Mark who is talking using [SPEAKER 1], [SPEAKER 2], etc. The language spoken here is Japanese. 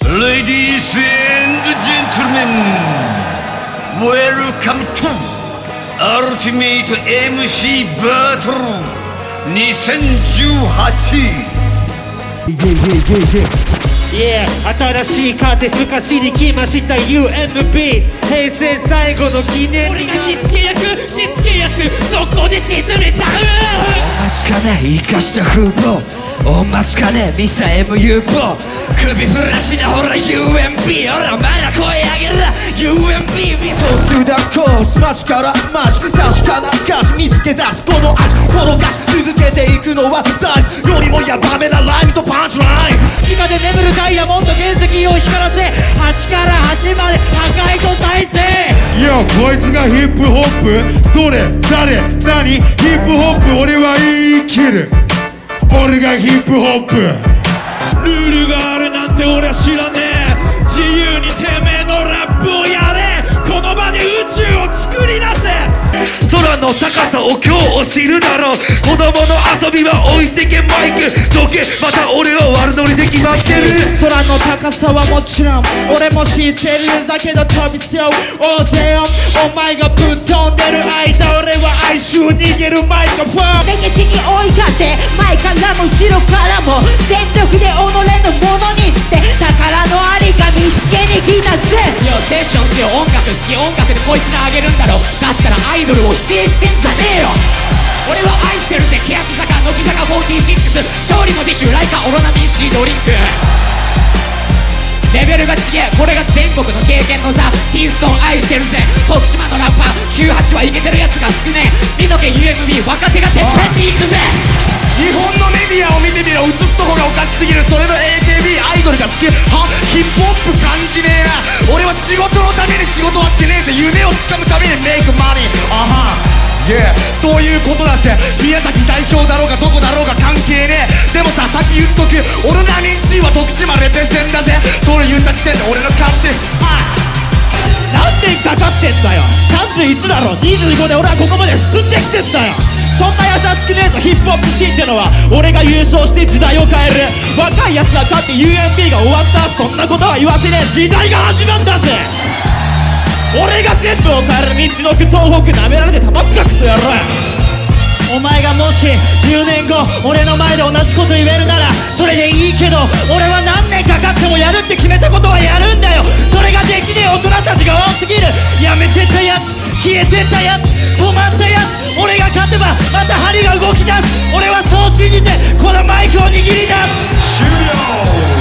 [SPEAKER 1] Ladies and gentlemen, welcome to Ultimate MC Battle 2018。
[SPEAKER 2] 新しい風吹かしに来ました UMB 平成最後の記念。
[SPEAKER 3] 俺が火付け役しつけ役そこで沈めちゃう。
[SPEAKER 4] お待ちかね生かした風貌、お待ちかねミスター MU ボ首振らしなほら UMB ほらまだ声上げるな UMB ミス
[SPEAKER 5] トゥダコース街からマジ確かな歌詞見つけ出すこの味転がし続けていくのはダイスよりもヤバめなライムとパンチライン。
[SPEAKER 2] 地下で眠るダイヤモンド原石を光らせ端から端まで破壊と再生。
[SPEAKER 6] いやこいつがヒップホップどれ誰何ヒップホップ俺は言い切る俺がヒップホップ。ルールがあるなんて俺は知らねえ。自由にてめえのラップをやれ。この場で宇宙を作り出せ。空の高さを今日知るだろう。子供の遊びは置いてけマイクどけまた俺は悪ノリで決まってる。
[SPEAKER 2] 空の高さはもちろん俺も知ってるだけど飛びそうおでんお前がぶっ飛んでる間俺は哀愁握るマイクフォン。
[SPEAKER 7] 歴史に追い風前からも後ろからも全力で己のものにして宝のありか見つけに来なせ。
[SPEAKER 3] セッションしよう音楽好き音楽でこいつにあげるんだろ。だったらアイドルを否定してんじゃねえよ。俺は愛してるぜ欅坂乃木坂46勝利のディッシュライカオロナミン C ドリンク。レベルが違えこれが全国の経験の差。ティーストン愛してるぜ徳島のラッパー98はイケてるやつが少ねえ。見とけ UMB 若手がてっぺんに行くぜ。
[SPEAKER 5] 日本のメディアを見てみろ映すとこがおかしすぎる。それの AKB アイドルが好きはヒップホップ感じねえな。俺は仕事のために仕事はしてねえぜ。夢をつかむためにメイクマニーあはそういうことだぜ。宮崎代表だろうがどこだろうが関係ねえ。でもさ先言っとくオロナミン C は徳島レペゼンだぜ。それ言った時点で俺の歌詞
[SPEAKER 2] 何年かかってんだよ。31だろ25で俺はここまで進んできてんだよ。そんな優しくねえぞヒップホップシーンってのは。俺が優勝して時代を変える若いやつが勝って UMB が終わった。そんなことは言わせねえ時代が始まんだぜ。俺が全部を変える道のく東北なめられてたまっかくそやろ。お前がもし10年後俺の前で同じこと言えるならそれでいいけど俺は何年かかってもやるって決めたことはやるんだよ。それができねえ大人たちが多すぎる。やめてったやつ消えてったやつ止まったやつ俺が勝てばまた針が動き出す。俺はそう信じてこのマイクを握りだ。
[SPEAKER 5] 終了。